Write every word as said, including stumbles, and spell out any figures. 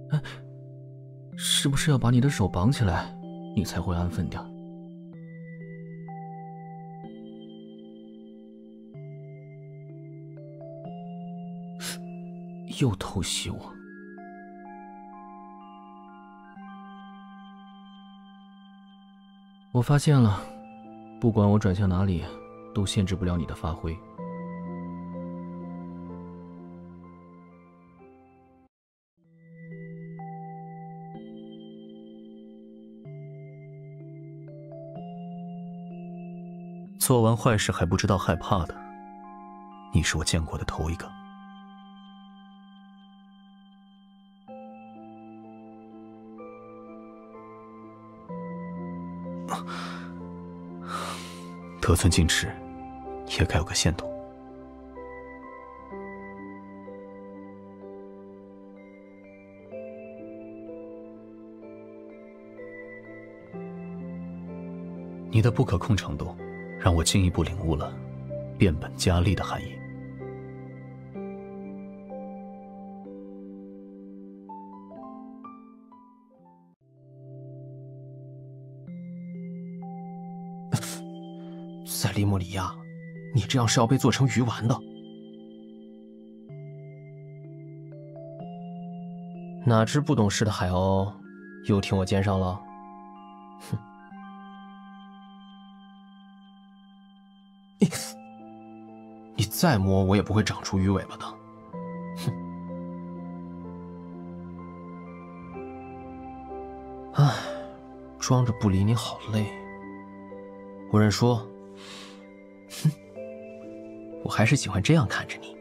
哎，是不是要把你的手绑起来，你才会安分点？又偷袭我！我发现了，不管我转向哪里，都限制不了你的发挥。 做完坏事还不知道害怕的，你是我见过的头一个。得寸进尺，也该有个限度。你的不可控程度，让我进一步领悟了变本加厉的含义。 塞利莫里亚，你这样是要被做成鱼丸的。哪只不懂事的海鸥又挺我肩上了？哼！你你再摸我也不会长出鱼尾巴的。哼！唉，装着不理你好累。我认输。哼，我还是喜欢这样看着你。